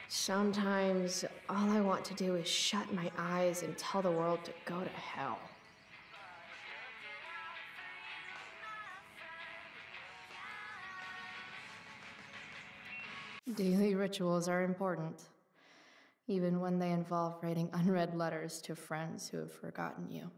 Sometimes all I want to do is shut my eyes and tell the world to go to hell. Daily rituals are important, even when they involve writing unread letters to friends who have forgotten you.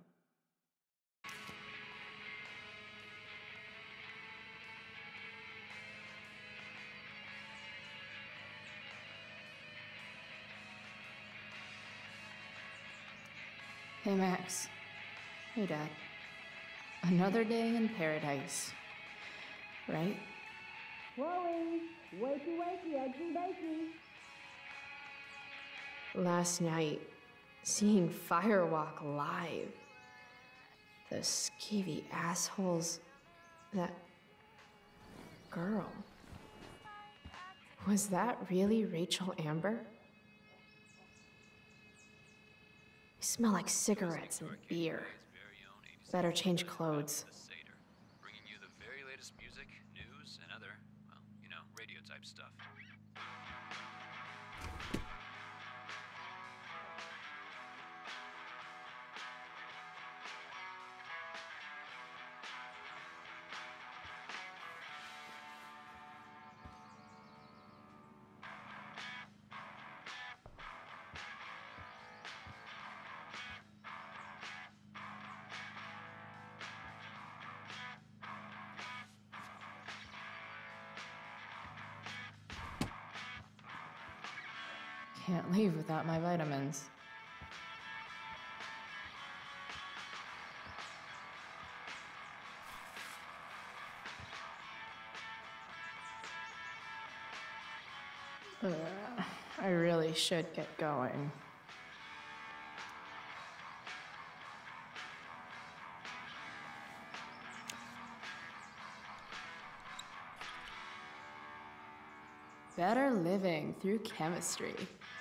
Hey, Max. Hey, Dad. Another day in paradise, right? Chloe, wakey wakey, eggsy bakey. Last night, seeing Firewalk live. The skeevy assholes. That girl. Was that really Rachel Amber? You smell like cigarettes and beer. Better change clothes. Bringing you the very latest music, news, and other, well, you know, radio type stuff. Can't leave without my vitamins. I really should get going. Better living through chemistry.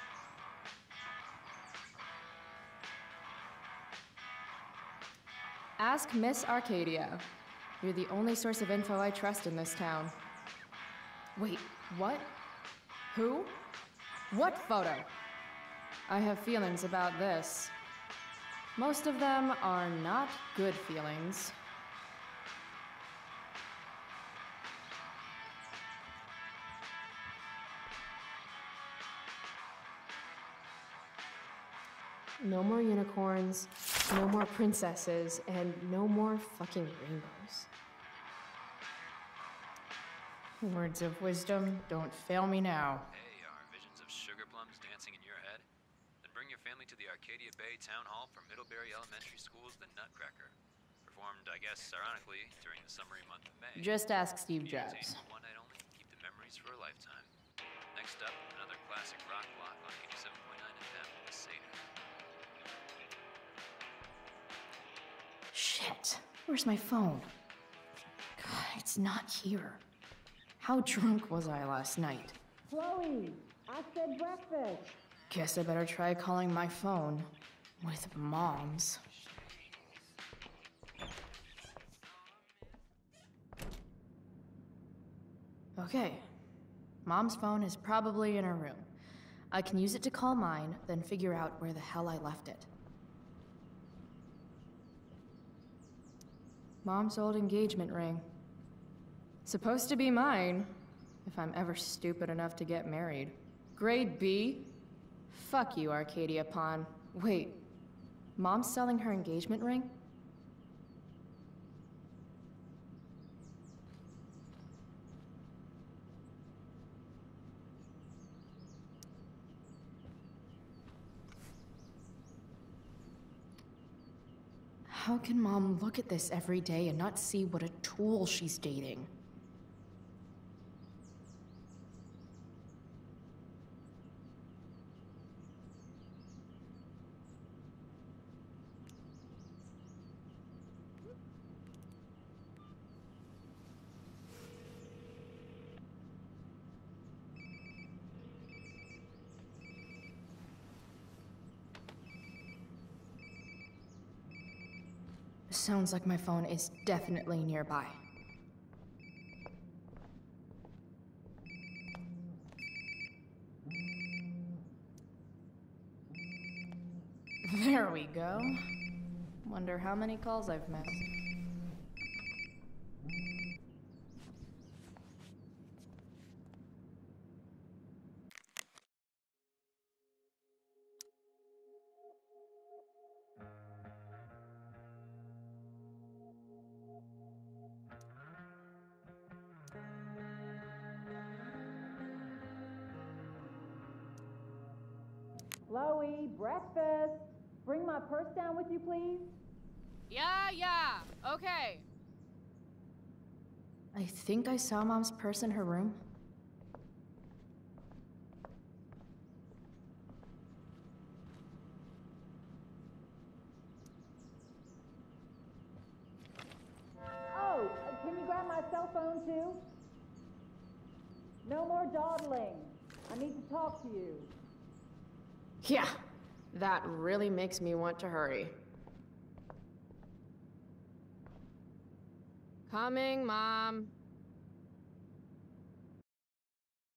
Ask Miss Arcadia. You're the only source of info I trust in this town. Wait, what? Who? What photo? I have feelings about this. Most of them are not good feelings. No more unicorns, no more princesses, and no more fucking rainbows. Words of wisdom, don't fail me now. Hey, are visions of sugar plums dancing in your head? Then bring your family to the Arcadia Bay Town Hall for Middlebury Elementary School's The Nutcracker. Performed, I guess, ironically, during the summery month of May. Just ask Steve Jobs. One night only, keep the memories for a lifetime. Next up, another classic rock block on 87.9 FM, The Seder. Shit, where's my phone? God, it's not here. How drunk was I last night? Chloe, I said breakfast. Guess I better try calling my phone with Mom's. Okay, Mom's phone is probably in her room. I can use it to call mine, then figure out where the hell I left it. Mom's old engagement ring. Supposed to be mine, if I'm ever stupid enough to get married. Grade B? Fuck you, Arcadia Pawn. Wait, Mom's selling her engagement ring? How can Mom look at this every day and not see what a tool she's dating? Sounds like my phone is definitely nearby. There we go. Wonder how many calls I've missed. Chloe, breakfast. Bring my purse down with you, please. Yeah, okay. I think I saw Mom's purse in her room. Oh, can you grab my cell phone too? No more dawdling. I need to talk to you. Yeah, that really makes me want to hurry. Coming, Mom.